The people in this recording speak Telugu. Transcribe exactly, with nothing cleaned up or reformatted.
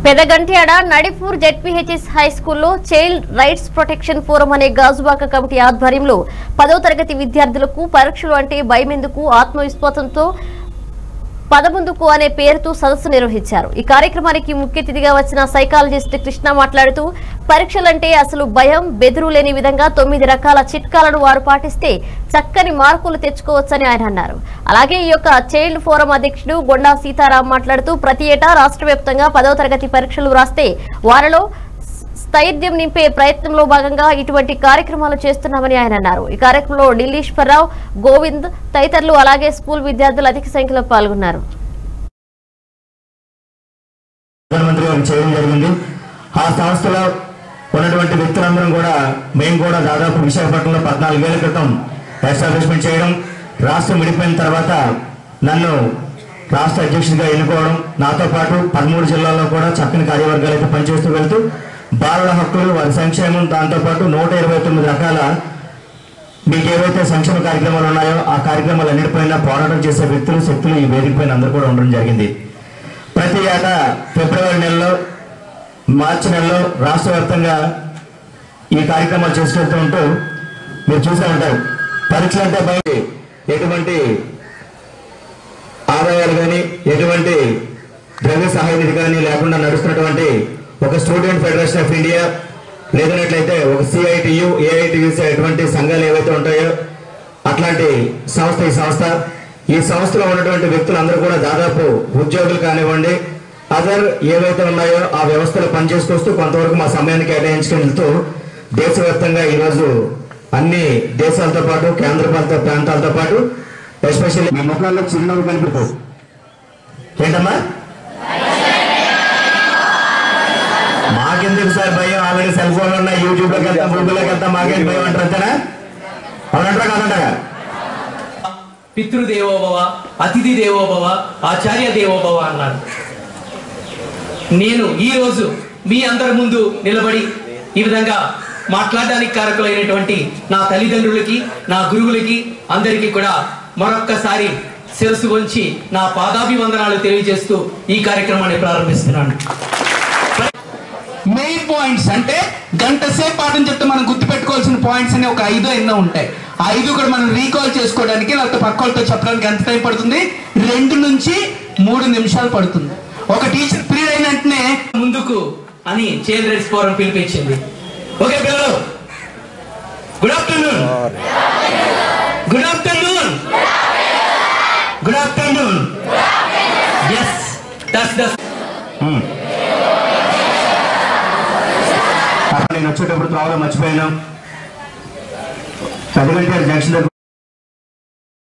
పెదగంట్యాడ నడిపూర్ జెడ్పీహెచ్ఎస్ హై స్కూల్లో చైల్డ్ రైట్స్ ప్రొటెక్షన్ ఫోరం అనే గాజువాక కమిటీ ఆధ్వర్యంలో పదో తరగతి విద్యార్థులకు పరీక్షలు అంటే భయమెందుకు ఆత్మవిశ్వాసంతో పదముందుకు అనే పేరుతో సదస్సు నిర్వహించారు। ఈ కార్యక్రమానికి ముఖ్య అతిథిగా వచ్చిన సైకాలజిస్ట్ కృష్ణ మాట్లాడుతూ పరీక్షలంటే అసలు భయం బెదురు లేని విధంగా తొమ్మిది రకాల చిట్కాలను వారు పాటిస్తే చక్కని మార్కులు తెచ్చుకోవచ్చని ఆయన అన్నారు। అలాగే ఈ యొక్క చైల్డ్ ఫోరం అధ్యక్షుడు గొండా సీతారాం మాట్లాడుతూ ప్రతి ఏటా రాష్ట్ర వ్యాప్తంగా పదో తరగతి పరీక్షలు రాస్తే వారిలో స్థైర్యం నింపే ప్రయత్నంలో భాగంగా ఇటువంటి కార్యక్రమాలు చేస్తున్నామని ఆయన అన్నారు। ఈ కార్యక్రమంలో ఢిల్లీశ్వరరావు గోవింద్ తదితరులు అలాగే స్కూల్ విద్యార్థులు అధిక సంఖ్యలో పాల్గొన్నారు। ఆ సంస్థలో ఉన్నటువంటి వ్యక్తులందరం కూడా మేము కూడా దాదాపు విశాఖపట్నంలో పద్నాలుగేళ్ల క్రితం ఎస్టాబ్లిష్మెంట్ చేయడం, రాష్ట్రం విడిపోయిన తర్వాత నన్ను రాష్ట్ర అధ్యక్షుడిగా ఎన్నుకోవడం, నాతో పాటు పదమూడు జిల్లాల్లో కూడా చక్కని కార్యవర్గాలు అయితే పనిచేస్తూ వెళ్తూ బాలల హక్కులు వారి సంక్షేమం దాంతోపాటు నూట ఇరవై తొమ్మిది రకాల మీకు ఏవైతే సంక్షేమ కార్యక్రమాలు ఉన్నాయో ఆ కార్యక్రమాలు అన్నిటిపైన పోరాటం చేసే వ్యక్తులు శక్తులు ఈ వేదిక పైన అందరూ కూడా ఉండడం జరిగింది। ప్రతి ఏటా ఫిబ్రవరి నెలలో మార్చి నెలలో రాష్ట్ర వ్యాప్తంగా ఈ కార్యక్రమాలు చేసుకెళ్తూ ఉంటూ మీరు చూసే ఉంటారు। పరీక్షలు అంటే బయట ఎటువంటి ఆదాయాలు కానీ ఎటువంటి ద్రవ్య సహాయ నిధి కానీ లేకుండా నడుస్తున్నటువంటి ఒక స్టూడెంట్ ఫెడరేషన్ ఆఫ్ ఇండియా లేదన్నట్లయితే ఒక సిఐటియు ఏఐటియుసి అటువంటి సంఘాలు ఏవైతే ఉంటాయో అట్లాంటి సంస్థ ఈ సంస్థ ఈ సంస్థలో ఉన్నటువంటి వ్యక్తులందరూ కూడా దాదాపు ఉద్యోగులు కానివ్వండి అదర్ ఏవైతే ఉన్నాయో ఆ వ్యవస్థలో పనిచేసుకొస్తూ కొంతవరకు మా సమయాన్ని కేటాయించుకుని వెళ్తూ దేశవ్యాప్తంగా ఈరోజు అన్ని దేశాలతో పాటు కేంద్రపాలిత ప్రాంతాలతో పాటు ఎస్పెషల్లీ మీ ముఖాల్లో చిరునవ్వు కనిపిస్తావు ఏంటమ్మా మాకెందుకు సార్ భయం, ఆల్రెడీ సెల్ ఫోన్ ఉన్నాయి, యూట్యూబ్ లోకి వెళ్తాం, గూగుల్ లోకి వెళ్తాం, మాకేంటి భయం అంటారు అంతేనా? అవునంటారా కాదంటారా? పితృదేవోభవ, అతిథి దేవోభవ, ఆచార్య దేవోభవ అన్నారు। నేను ఈ రోజు మీ అందరి ముందు నిలబడి ఈ విధంగా మాట్లాడడానికి కారకులైనటువంటి నా తల్లిదండ్రులకి నా గురువులకి అందరికీ కూడా మరొక్కసారి శిరస్సు వంచి నా పాదాభివందనాలు తెలియజేస్తూ ఈ కార్యక్రమాన్ని ప్రారంభిస్తున్నాను। మెయిన్ పాయింట్స్ అంటే గంట సేపు పాఠం చెప్తే మనం గుర్తుపెట్టుకోవాల్సిన పాయింట్స్ అనే ఒక ఐదో ఎన్నో ఉంటాయి। ఐదు కూడా మనం రీకాల్ చేసుకోవడానికి లేకపోతే పక్క వాళ్ళతో చెప్పడానికి ఎంత టైం పడుతుంది? రెండు నుంచి మూడు నిమిషాలు పడుతుంది। ఒక టీచర్ పీరియడ్ అయిన వెంటనే ముందుకు అని చైల్డ్ రైట్స్ ఫోరం పిలిపించింది। ఓకే పిల్లలు, good afternoon good afternoon good afternoon yes that's the నేను వచ్చేటప్పుడు త్రావలో మర్చిపోయాను పెదగంట్యాడ జంక్షన్ దగ్గర